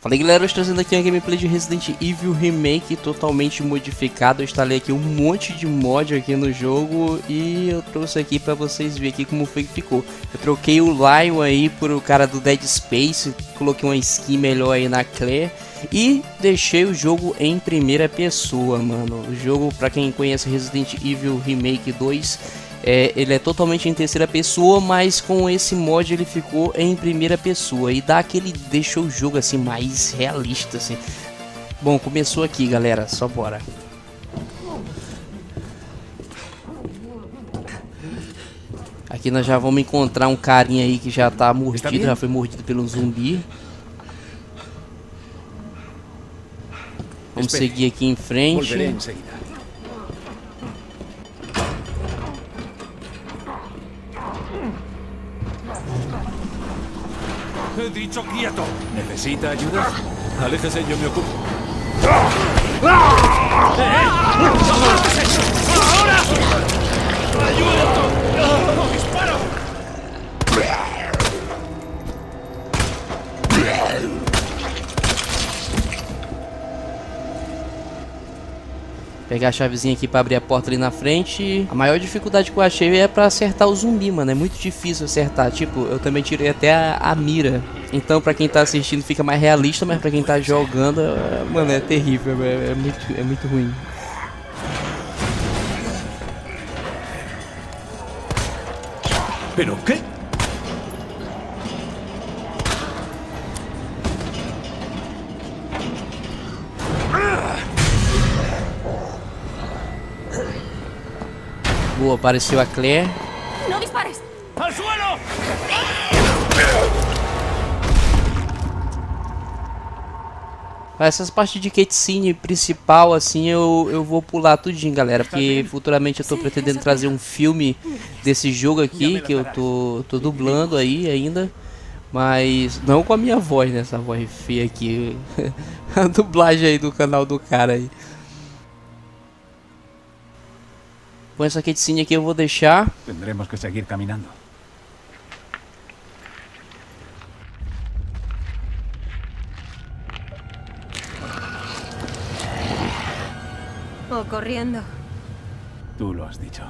Fala aí galera, eu estou trazendo aqui uma gameplay de Resident Evil Remake totalmente modificado. Eu instalei aqui um monte de mod aqui no jogo e eu trouxe aqui pra vocês verem aqui como foi que ficou. Eu troquei o Lion aí por o cara do Dead Space, coloquei uma skin melhor aí na Claire e deixei o jogo em primeira pessoa, mano. O jogo, pra quem conhece Resident Evil Remake 2, ele é totalmente em terceira pessoa, mas com esse mod ele ficou em primeira pessoa e deixou o jogo assim mais realista assim. Bom, começou aqui, galera, só bora. Aqui nós já vamos encontrar um carinha aí que já tá mordido, já foi mordido pelo zumbi. Vamos seguir aqui em frente. He dicho quieto. ¿Necesita ayuda? Aléjese, yo me ocupo. ¡Ahora! ¡Ayuda! ¡Disparo! Pegar a chavezinha aqui pra abrir a porta ali na frente. A maior dificuldade que eu achei é pra acertar o zumbi, mano. É muito difícil acertar. Tipo, eu também tirei até a mira. Então pra quem tá assistindo fica mais realista, mas pra quem tá jogando, mano, é terrível. É muito ruim. ¿Pero qué? Boa, apareceu a Claire. ¡No dispares! ¡Al suelo! Essas partes de cutscene principal, assim, eu vou pular tudinho, galera. Porque futuramente eu tô pretendendo trazer um filme desse jogo aqui, que eu tô dublando aí ainda. Mas não com a minha voz, né? Essa voz feia aqui. A dublagem aí do canal do cara aí. Com essa cutscene aqui eu vou deixar. Tendremos que seguir caminando. O corriendo. Tú lo has dicho.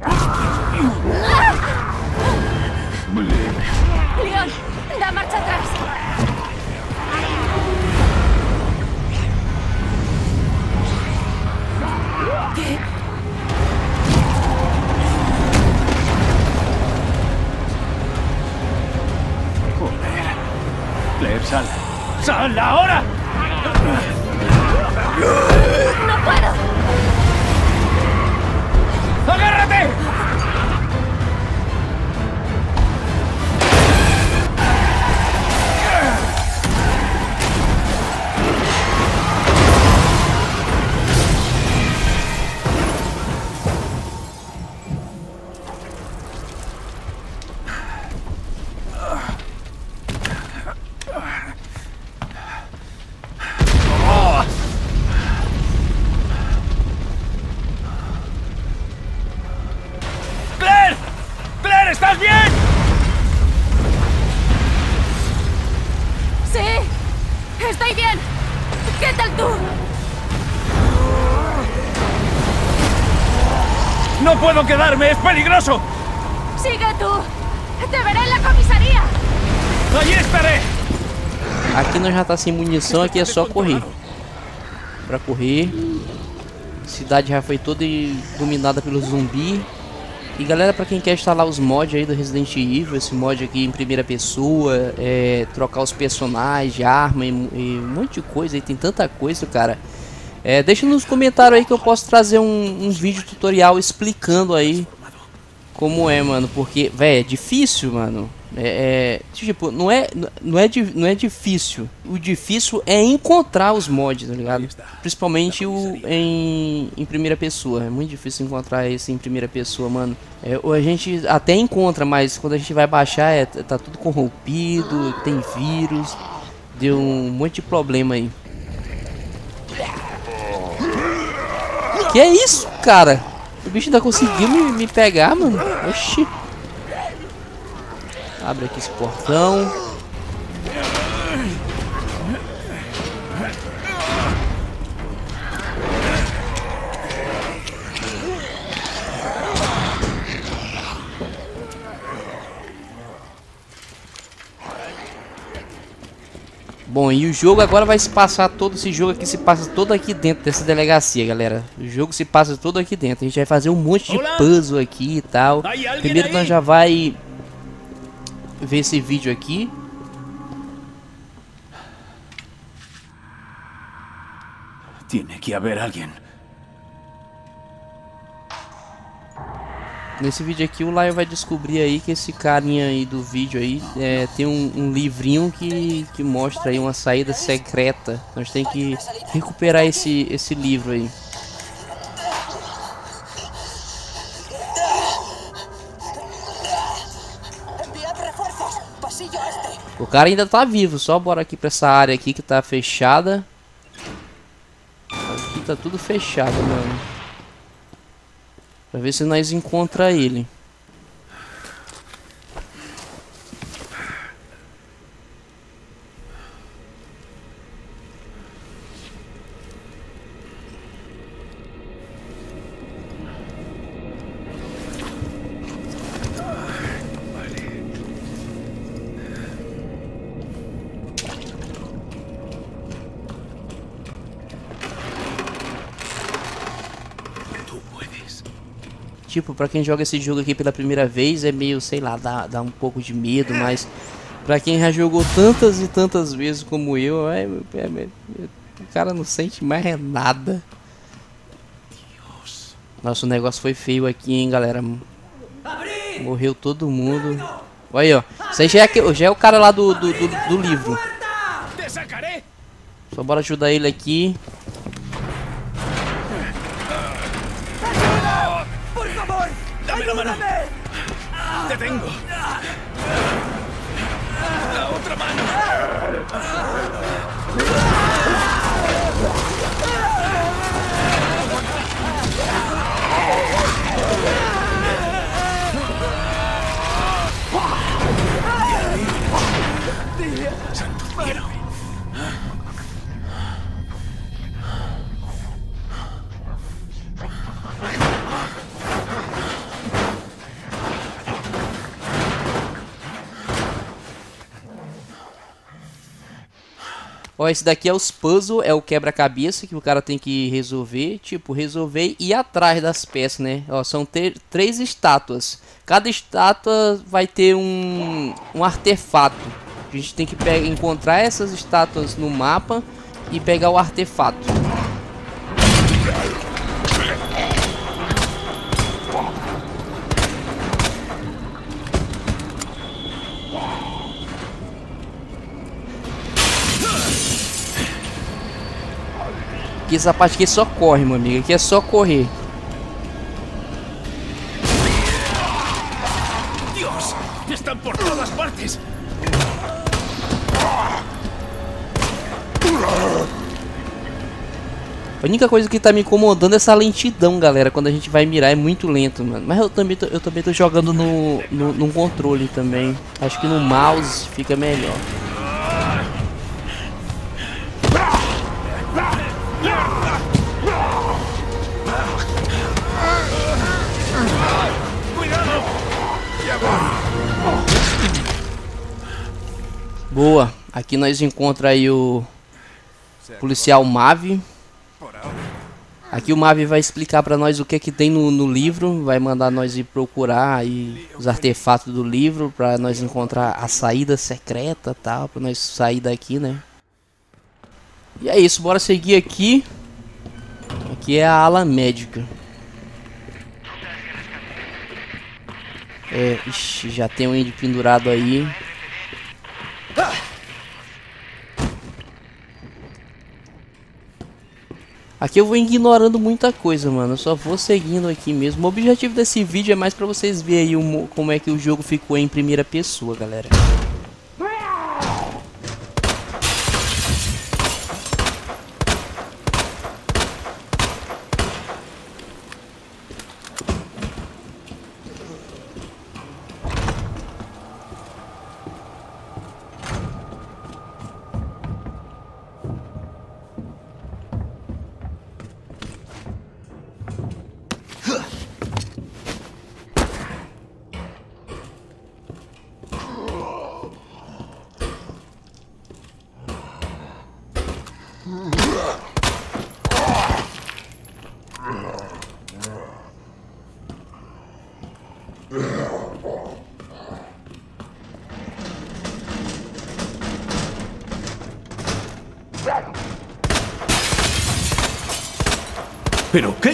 ¡Leon! ¡Da marcha atrás! ¿Qué? Joder. Claire, sal. ¡Sal ahora! ¡No puedo! ¡Agárrate! ¿Estás bien? ¡Sí! ¡Estoy bien! ¿Qué tal tú? ¡No puedo quedarme! ¡Es peligroso! ¡Sigue tú! ¡Te veré en la comisaría! ¡Allí estaré! Aqui nós já tá sem munição, aqui é só correr. Pra correr. A cidade já foi toda dominada pelo zumbi. E galera, pra quem quer instalar os mods aí do Resident Evil, esse mod aqui em primeira pessoa, trocar os personagens, arma e um monte de coisa aí, tem tanta coisa, cara. Deixa nos comentários aí que eu posso trazer um vídeo tutorial explicando aí como é, mano, porque, velho, é difícil, mano. Tipo, não é difícil. O difícil é encontrar os mods, tá ligado? Principalmente em primeira pessoa. É muito difícil encontrar esse em primeira pessoa, mano. A gente até encontra, mas quando a gente vai baixar, tá tudo corrompido, tem vírus. Deu um monte de problema aí. Que é isso, cara? O bicho ainda conseguiu me pegar, mano. Oxi. Abre aqui esse portão. Bom, e o jogo agora vai se passar todo, esse jogo aqui se passa todo aqui dentro dessa delegacia, galera. O jogo se passa todo aqui dentro. A gente vai fazer um monte de puzzle aqui e tal. Primeiro nós já vai ver esse vídeo aqui. Tiene que haber alguien. Nesse vídeo aqui o Lion vai descobrir aí que esse carinha aí do vídeo aí tem um livrinho que mostra aí uma saída secreta. Nós tem que recuperar esse livro aí. O cara ainda tá vivo, só bora aqui pra essa área aqui que tá fechada. Aqui tá tudo fechado, mano. Pra ver se nós encontra ele. Tipo, pra quem joga esse jogo aqui pela primeira vez é meio, sei lá, dá um pouco de medo, mas pra quem já jogou tantas e tantas vezes como eu, o cara não sente mais nada. Nossa, o negócio foi feio aqui, hein, galera. Morreu todo mundo. Olha aí, ó. Isso aí já é o cara lá do livro. Só bora ajudar ele aqui. ¡Ayúdame! ¡Te tengo! ¡La otra mano! ¡Santo cielo! Ó, esse daqui é os puzzles, é o quebra-cabeça que o cara tem que resolver. Tipo, resolver e ir atrás das peças, né? Ó, são 3 estátuas. Cada estátua vai ter um artefato. A gente tem que encontrar essas estátuas no mapa e pegar o artefato. Aqui essa parte aqui só corre, meu amigo. Aqui é só correr. Dios, están por todas partes. A única coisa que tá me incomodando é essa lentidão, galera. Quando a gente vai mirar é muito lento, mano. Mas eu também tô jogando no controle também. Acho que no mouse fica melhor. Boa, aqui nós encontramos aí o policial Mavi. Aqui o Mavi vai explicar pra nós o que é que tem no livro. Vai mandar nós ir procurar aí os artefatos do livro pra nós encontrar a saída secreta, tal, pra nós sair daqui, né? E é isso, bora seguir aqui. Aqui é a ala médica. Ixi, já tem um índio pendurado aí. Aqui eu vou ignorando muita coisa, mano. Eu só vou seguindo aqui mesmo. O objetivo desse vídeo é mais pra vocês verem aí como é que o jogo ficou em primeira pessoa, galera. ¿Pero qué?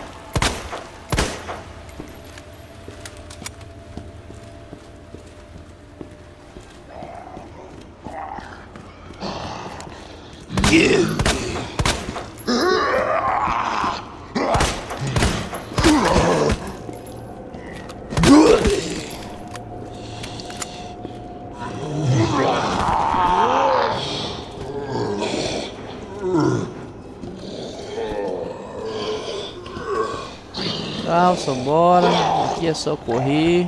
Só bora. Aqui é só correr.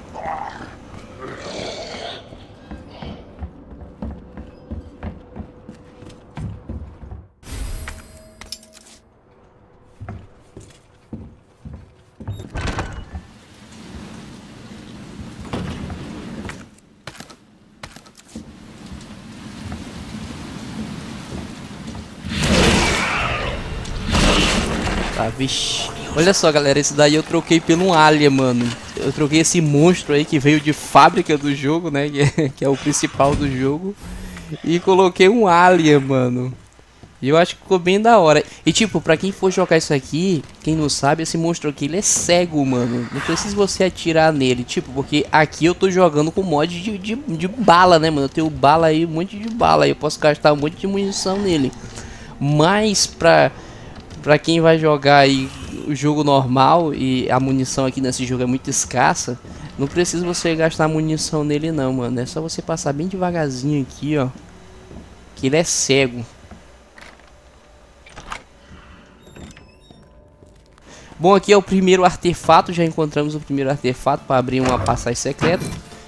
Tá, vixe. Olha só, galera, esse daí eu troquei pelo um alien, mano. Eu troquei esse monstro aí que veio de fábrica do jogo, né? Que é o principal do jogo. E coloquei um alien, mano. E eu acho que ficou bem da hora. E tipo, pra quem for jogar isso aqui, quem não sabe, esse monstro aqui, ele é cego, mano. Não precisa você atirar nele, tipo, porque aqui eu tô jogando com mod de bala, né, mano? Eu tenho bala aí, um monte de bala aí. Eu posso gastar um monte de munição nele. Mas pra quem vai jogar aí o jogo normal e a munição aqui nesse jogo é muito escassa, não precisa você gastar munição nele não, mano. É só você passar bem devagarzinho aqui, ó, que ele é cego. Bom, aqui é o primeiro artefato, já encontramos o primeiro artefato para abrir uma passagem secreta.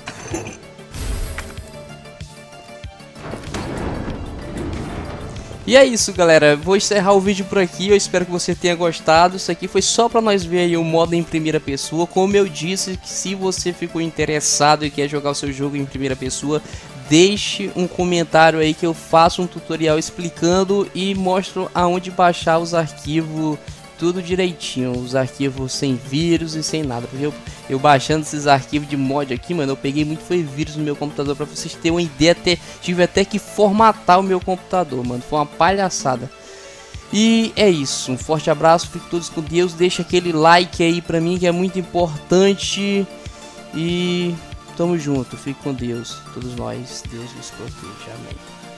E é isso, galera, vou encerrar o vídeo por aqui, eu espero que você tenha gostado. Isso aqui foi só pra nós ver aí o modo em primeira pessoa. Como eu disse, que se você ficou interessado e quer jogar o seu jogo em primeira pessoa, deixe um comentário aí que eu faço um tutorial explicando e mostro aonde baixar os arquivos, tudo direitinho, os arquivos sem vírus e sem nada, porque eu baixando esses arquivos de mod aqui, mano, eu peguei muito foi vírus no meu computador, pra vocês terem uma ideia, tive até que formatar o meu computador, mano, foi uma palhaçada. E é isso, um forte abraço, fiquem todos com Deus, deixa aquele like aí pra mim que é muito importante e tamo junto, fique com Deus, todos nós, Deus nos proteja, amém.